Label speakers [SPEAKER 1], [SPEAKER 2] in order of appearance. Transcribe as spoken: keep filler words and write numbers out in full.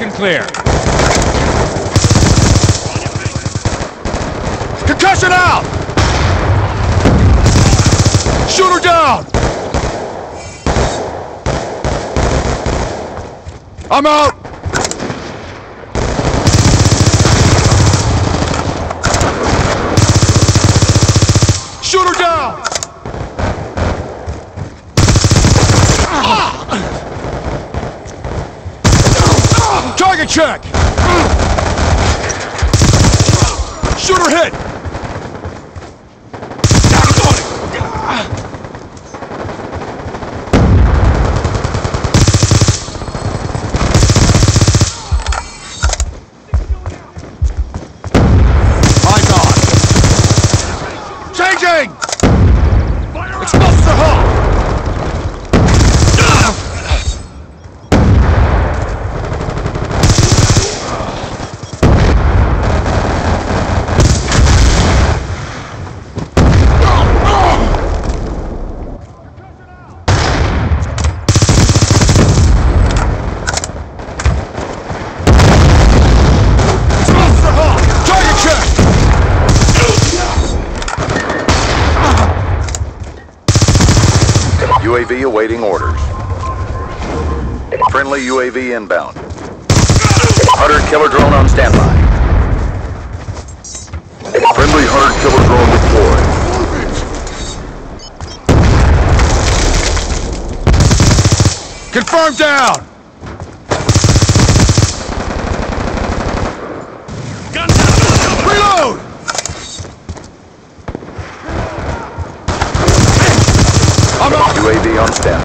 [SPEAKER 1] and clear.
[SPEAKER 2] Concussion out! Shoot her down! I'm out! Shoot her down! Target check! Shoot her hit! Eyes on! Changing! Explosives are hot!
[SPEAKER 3] U A V awaiting orders. Friendly U A V inbound. Hunter killer drone on standby. Friendly Hunter killer drone deployed.
[SPEAKER 2] Confirm down! Gun down! Reload! I'm out!
[SPEAKER 3] U A V on standby.